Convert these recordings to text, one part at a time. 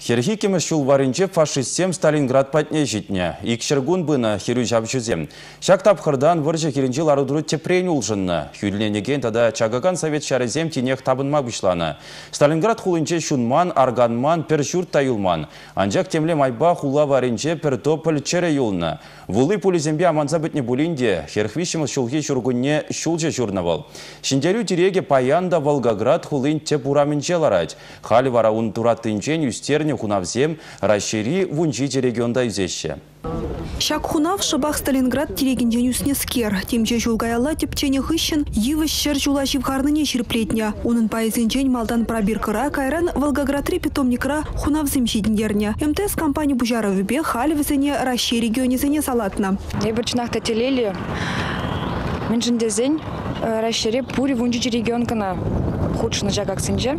Херхи кемеш шулварынче фашистсем Сталинград патне житне. Икшергун бына хиру жабжузем. Шак тапхырдан выржы хиринчил арудуру тепрейн улжынны. Хюлленеген тада чагаган совет шарезем тинех табынма бұшланы. Сталинград хулынче шунман, арганман, пер журт таюлман. Анжак темле майба хула варынче пер тополь чере юлны. Вулы пулизембе аманса бітне булинде, херхвишіміз шулхи шургунне шулже журнавал. Шиндерю тереге паянда Волгоград хулын теп ураменче ларать. Хали вара ун туратынчен юстерне хунавзем расшири вунчи регионда изеще. Шак хунав шабах Сталинград терегенжен юснескер. Темже жулгаялла тепчене хыщен йывы щер жула живгарныне ширплетня. Унын пайызынчен малдан пробиркыра кайран Волгоград-3 питомникра хунавзем жидендерне. МТС компания бужара выбе хали вызыне расши регионизыне салатна. Небочнах тателели менжендезень расшири пури вунчи регион кана худшна жагак сенже.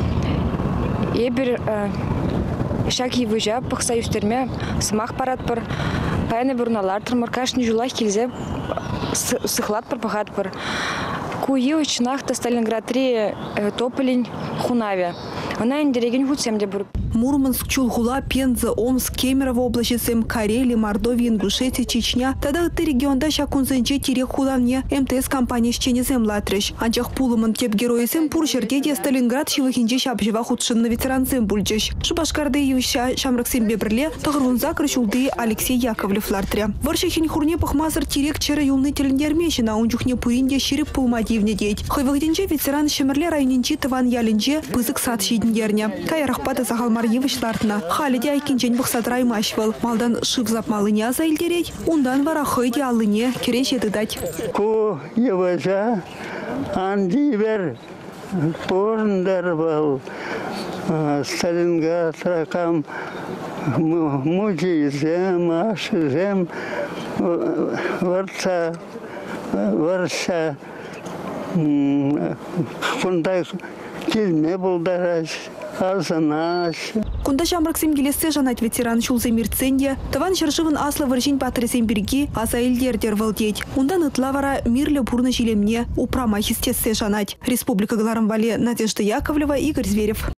Ебер шак йывыжа пықса юстерме смах парат пар, паяны бурналар тұрмыр кашны жулах келзе сыхлат пар пахат пар. Куйы учнахта Сталинград-3 тополень хунаве. Она индереген худсем де бур. Мурманск, Чулгула, Пенза, Омск, Кемерово области, Карелия, Мордовия, Ингушетия, Чечня. Тогда ты регионда шакунзенче тирек хуланне МТС компания щенезем латрыш. Анчах пулымын кеп героисем пур жердеде Сталинград шивахинче шапжева худшынны ветеранзем бульчеш. Шубашкарды юща шамраксем бебрле тагырвунза крышулды Алексей Яковлев лартре. Варшахин хурне пахмазар тирек чера юлны телендермешина унчухне пуринде ширип пулмадивне деть. Хойвахденче ветеран шемерле районинче таван ялинче пызык сад шидендерне. Кайрахпата захалмар Евышлартна. Халиде айкинчен бұқсатрай машвал. Малдан шып запмалыне аза илдерет. Ундан вара хойде алыне кереше дыдать. Ку еважа андивер порндар был. Сталинград ракам музейзем, ашизем, варца, кундай килме булдараш. Кунда шамраксем келесе жанать ветеран шулзе мирценде, таван шаршывын асла варжин патресем берги, аса илдердер валдеть. Ундан ытлавара мирле бурны жилемне упрама хистессе жанать. Республика Гларамвале Надежда Яковлева, Игорь Зверев.